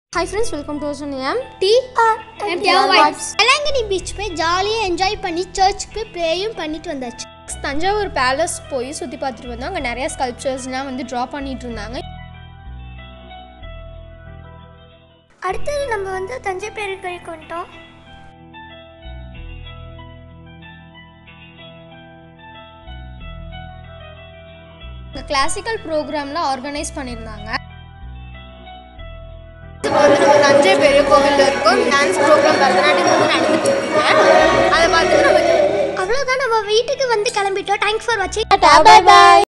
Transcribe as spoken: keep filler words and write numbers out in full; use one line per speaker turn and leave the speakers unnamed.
Hi friends, welcome to our channel
T R and T R Vibes. Alangani beach पे ஜாலியா enjoy பண்ணி சர்ச்சுக்கு ப்ரேயும் பண்ணிட்டு வந்தாச்சு.
தஞ்சாவூர் பேலஸ் போய் சுத்தி பார்த்துட்டு வந்தோம். அங்க நிறைய ஸ்கல்ப்சர்ஸ்லாம் வந்து டிரா பண்ணிட்டு இருந்தாங்க.
அடுத்து நம்ம வந்து தஞ்சை பெரிய கோயிலுக்கு வந்துட்டோம்.
இந்த கிளாசிக்கல் ப்ரோக்ராம்ல ஆர்கனைஸ் பண்ணிருந்தாங்க.
தஞ்சை பெரிய கோவிலில் இருக்கும் டான்ஸ் ப்ரோக்ராம் பரதநாட்டியம் வந்து நடந்துட்டு இருக்கீங்க. அதை பார்த்துட்டு நம்ம
அவ்வளோதான், நம்ம வீட்டுக்கு வந்து கிளம்பிட்டோம். தேங்க்ஸ் ஃபார் வாட்சிங்.
Bye bye.